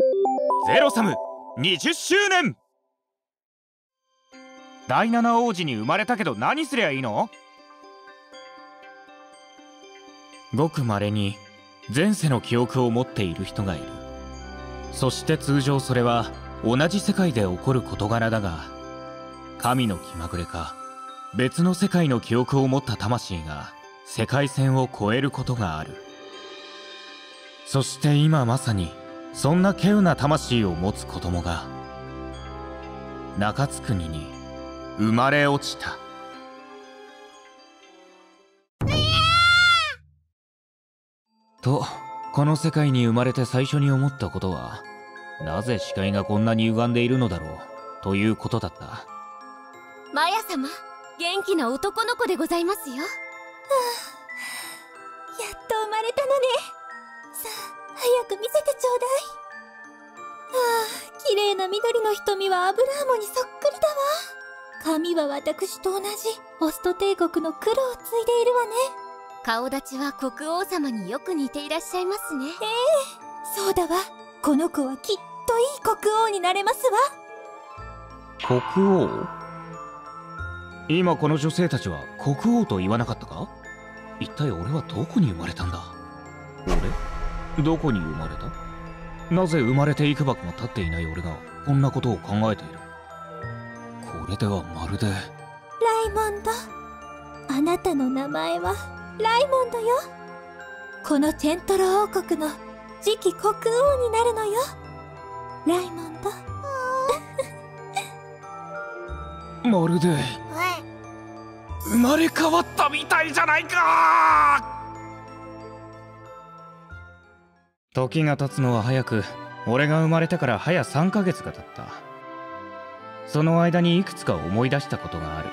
ゼロサム20周年。第七王子に生まれたけど何すりゃいいの？ごく稀に前世の記憶を持っている人がいる。そして通常それは同じ世界で起こる事柄だが、神の気まぐれか別の世界の記憶を持った魂が世界線を越えることがある。そして今まさにそんな稀有な魂を持つ子供が中津国に生まれ落ちた。と、この世界に生まれて最初に思ったことは、なぜ視界がこんなに歪んでいるのだろうということだった。 マヤ様、元気な男の子でございますよ。はあ、やっと生まれたのね。さあ、早く見せてちょうだい。ああ、綺麗な緑の瞳はアブラーモにそっくりだわ。髪は私と同じオスト帝国の黒を継いでいるわね。顔立ちは国王様によく似ていらっしゃいますね。そうだわ。この子はきっといい国王になれますわ。 国王？今この女性たちは国王と言わなかったか？一体俺はどこに生まれたんだ？俺？どこに生まれた？なぜ生まれて幾幕も経っていない俺がこんなことを考えている？これではまるで。ライモンド、あなたの名前はライモンドよ。このテントロ王国の次期国王になるのよ、ライモンド。 まるで生まれ変わったみたいじゃないか。時が経つのは早く、俺が生まれてから早3ヶ月が経った。その間にいくつか思い出したことがある。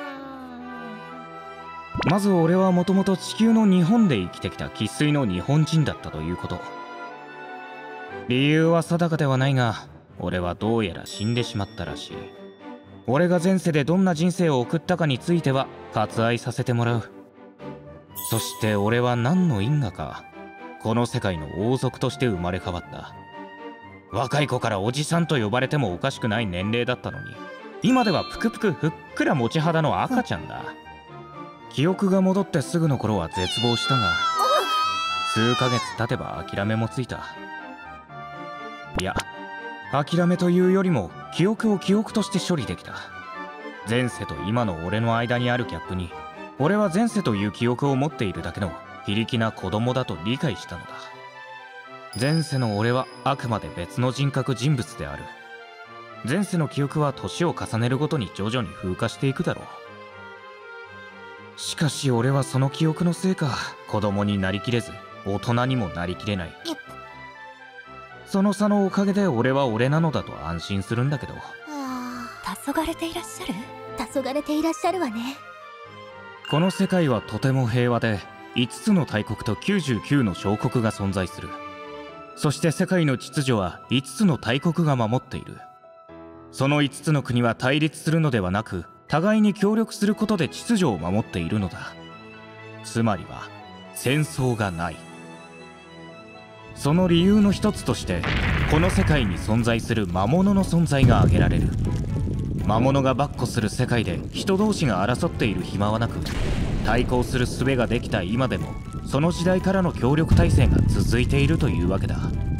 まず俺はもともと地球の日本で生きてきた生粋の日本人だったということ。理由は定かではないが、俺はどうやら死んでしまったらしい。俺が前世でどんな人生を送ったかについては割愛させてもらう。そして俺は何の因果かこの世界の王族として生まれ変わった。若い子からおじさんと呼ばれてもおかしくない年齢だったのに、今ではぷくぷくふっくら持ち肌の赤ちゃんだ。記憶が戻ってすぐの頃は絶望したが、数ヶ月経てば諦めもついた。いや、諦めというよりも記憶を記憶として処理できた。前世と今の俺の間にあるギャップに、俺は前世という記憶を持っているだけの非力な子供だと理解したのだ。前世の俺はあくまで別の人格人物である。前世の記憶は年を重ねるごとに徐々に風化していくだろう。しかし俺はその記憶のせいか、子供になりきれず大人にもなりきれない。その差のおかげで俺は俺なのだと安心するんだけど。 黄昏ていらっしゃる？黄昏ていらっしゃるわね。 この世界はとても平和で、5つの大国と99の小国が存在する。そして世界の秩序は5つの大国が守っている。その5つの国は対立するのではなく、互いに協力することで秩序を守っているのだ。つまりは戦争がない。その理由の一つとして、この世界に存在する魔物の存在が挙げられる。魔物が跋扈する世界で人同士が争っている暇はなく、対抗する術ができた今でもその時代からの協力体制が続いているというわけだ。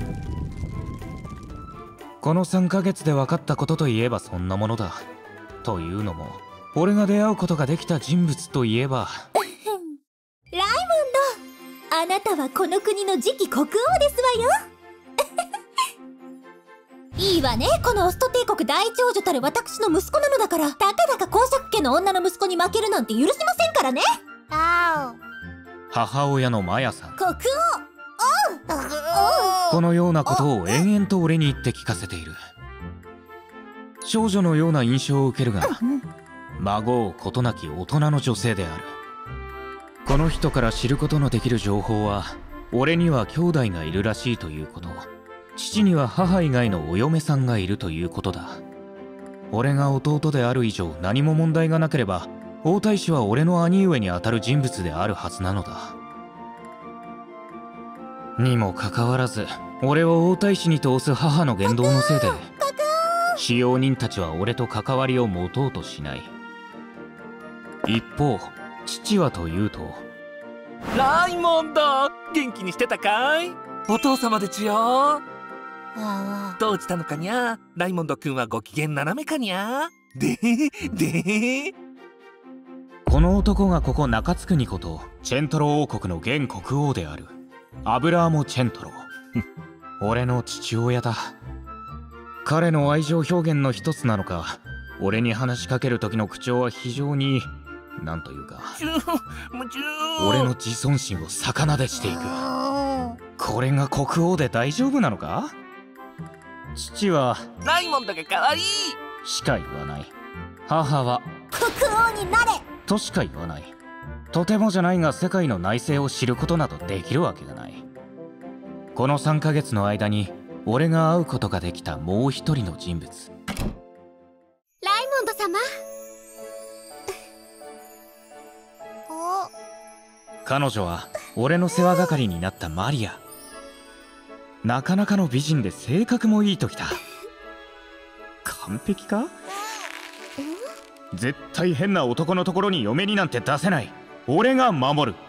この3ヶ月で分かったことといえばそんなものだ。というのも、俺が出会うことができた人物といえばライモンド、あなたはこの国の次期国王ですわよ。いいわね、このオスト帝国大長女たる私の息子なのだから、たかだか公爵家の女の息子に負けるなんて許しませんからね。 母親のマヤさん、 国王、 このようなことを延々と俺に言って聞かせている。少女のような印象を受けるが、孫をことなき大人の女性である。この人から知ることのできる情報は、俺には兄弟がいるらしいということ、父には母以外のお嫁さんがいるということだ。俺が弟である以上何も問題がなければ、王太子は俺の兄上にあたる人物であるはずなのだ。 にもかかわらず俺を王太子に通す母の言動のせいで使用人たちは俺と関わりを持とうとしない。一方父はというと、 ライモンド、元気にしてたかい？お父様でちよ。どうしたのかにゃ？ライモンド君はご機嫌斜めかにゃ？ この男がここ中津国ことチェントロ王国の現国王であるアブラーモ・チェントロ。俺の父親だ。彼の愛情表現の一つなのか、俺に話しかける時の口調は非常になんというか、俺の自尊心を逆なでしていく。これが国王で大丈夫なのか？父はライモンドが可愛いしか言わない。母は国王になれとしか言わない。とてもじゃないが世界の内政を知ることなどできるわけがない。この3ヶ月の間に俺が会うことができたもう一人の人物、 ライモンド様。 彼女は俺の世話係になったマリア。なかなかの美人で性格もいいときだ。完璧か？絶対変な男のところに嫁になんて出せない。俺が守る。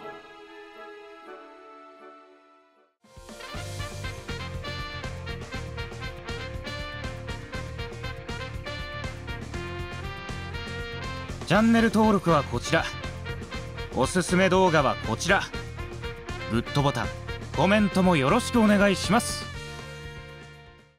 チャンネル登録はこちら。おすすめ動画はこちら。グッドボタン、コメントもよろしくお願いします。